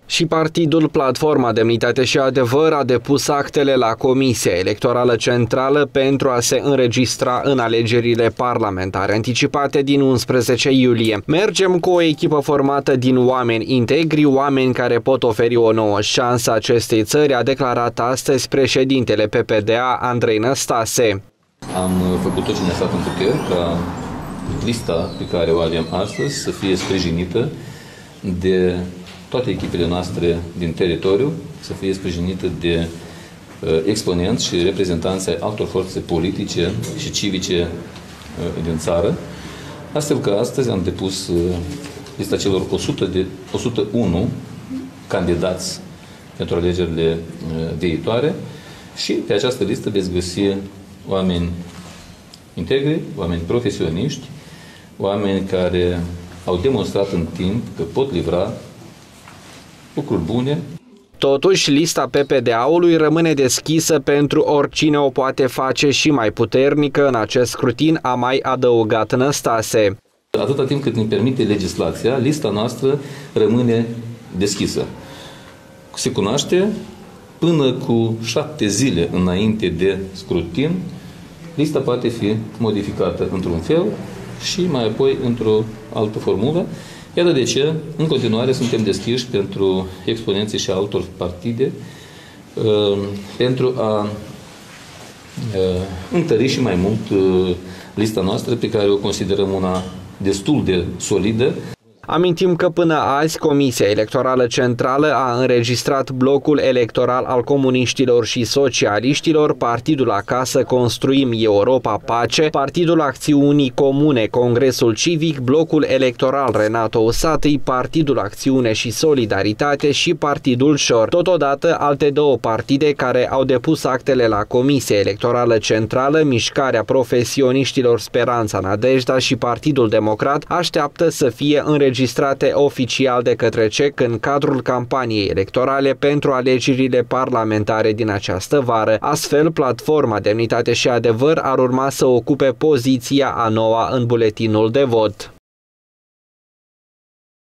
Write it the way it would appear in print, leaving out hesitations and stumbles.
Și partidul Platforma Demnitate și Adevăr a depus actele la Comisia Electorală Centrală pentru a se înregistra în alegerile parlamentare anticipate din 11 iulie. Mergem cu o echipă formată din oameni integri, oameni care pot oferi o nouă șansă acestei țări, a declarat astăzi președintele PPDA, Andrei Năstase. Am făcut tot ce ne-a stat în putere ca lista pe care o avem astăzi să fie sprijinită de toate echipele noastre din teritoriu, să fie sprijinită de exponenți și reprezentanți ai altor forțe politice și civice din țară. Astfel că astăzi am depus lista celor 101 candidați pentru alegerile viitoare și pe această listă veți găsi oameni integri, oameni profesioniști, oameni care au demonstrat în timp că pot livra lucruri bune. Totuși, lista PPDA-ului rămâne deschisă pentru oricine o poate face și mai puternică în acest scrutin, a mai adăugat Năstase. Atâta timp cât ne permite legislația, lista noastră rămâne deschisă. Se cunoaște până cu 7 zile înainte de scrutin, lista poate fi modificată într-un fel și mai apoi într-o altă formulă. Iată de ce, în continuare, suntem deschiși pentru exponenții și altor partide pentru a întări și mai mult lista noastră, pe care o considerăm una destul de solidă. Amintim că până azi Comisia Electorală Centrală a înregistrat blocul electoral al comuniștilor și socialiștilor, Partidul Acasă Construim Europa Pace, Partidul Acțiunii Comune Congresul Civic, blocul electoral Renato Usatăi, Partidul Acțiune și Solidaritate și Partidul Șor. Totodată, alte două partide care au depus actele la Comisia Electorală Centrală, Mișcarea Profesioniștilor Speranța Nadejda și Partidul Democrat, așteaptă să fie înregistrate oficial de către CEC în cadrul campaniei electorale pentru alegerile parlamentare din această vară. Astfel, Platforma Demnitate și Adevăr ar urma să ocupe poziția a noua în buletinul de vot.